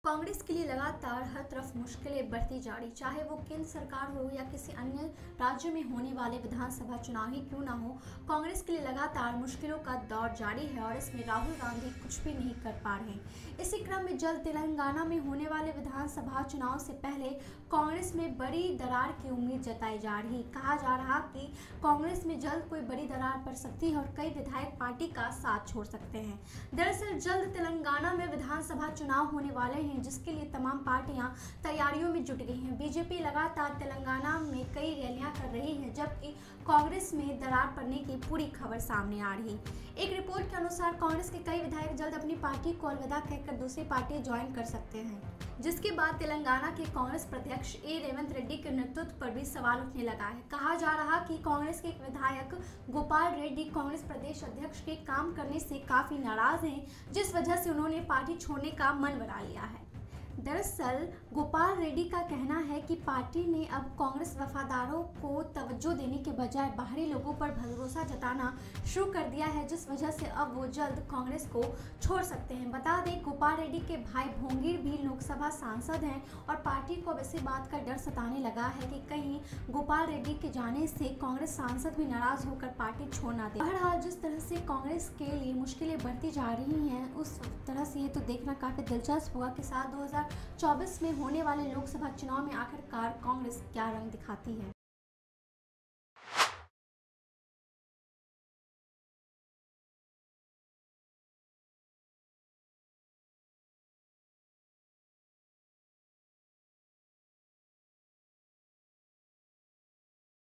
कांग्रेस के लिए लगातार हर तरफ मुश्किलें बढ़ती जा रही, चाहे वो केंद्र सरकार हो या किसी अन्य राज्य में होने वाले विधानसभा चुनाव ही क्यों ना हो। कांग्रेस के लिए लगातार मुश्किलों का दौर जारी है और इसमें राहुल गांधी कुछ भी नहीं कर पा रहे हैं। इसी क्रम में जल्द तेलंगाना में होने वाले विधानसभा चुनाव से पहले कांग्रेस में बड़ी दरार की उम्मीद जताई जा रही। कहा जा रहा कि कांग्रेस में जल्द कोई बड़ी दरार पड़ सकती है और कई विधायक पार्टी का साथ छोड़ सकते हैं। दरअसल जल्द तेलंगाना में विधानसभा चुनाव होने वाले हैं, जिसके लिए तमाम पार्टियां तैयारियों में जुट गई हैं। बीजेपी लगातार तेलंगाना में कई रैलियां कर रही है, जबकि कांग्रेस में दरार पड़ने की पूरी खबर सामने आ रही। एक रिपोर्ट के अनुसार कांग्रेस के कई विधायक जल्द अपनी पार्टी को अलविदा कहकर दूसरी पार्टी ज्वाइन कर सकते हैं, जिसके बाद तेलंगाना के कांग्रेस प्रत्यक्ष ए रेवंत रेड्डी के नेतृत्व पर भी सवाल उठने लगा है। कहा जा रहा कि कांग्रेस के एक विधायक गोपाल रेड्डी कांग्रेस प्रदेश अध्यक्ष के काम करने से काफी नाराज हैं, जिस वजह से उन्होंने पार्टी छोड़ने का मन बना लिया है। दरअसल गोपाल रेड्डी का कहना है कि पार्टी ने अब कांग्रेस वफादारों को तवज्जो देने के बजाय बाहरी लोगों पर भरोसा जताना शुरू कर दिया है, जिस वजह से अब वो जल्द कांग्रेस को छोड़ सकते हैं। बता दें, गोपाल रेड्डी के भाई भोंगीर भी लोकसभा सांसद हैं और पार्टी को अब इसी बात का डर सताने लगा है कि कहीं गोपाल रेड्डी के जाने से कांग्रेस सांसद भी नाराज होकर पार्टी छोड़ ना दे। बहरहाल जिस तरह से कांग्रेस के लिए मुश्किलें बढ़ती जा रही हैं, उस तरह से ये तो देखना काफी दिलचस्प होगा कि साल 2024 में होने वाले लोकसभा चुनाव में आखिरकार कांग्रेस क्या रंग दिखाती है।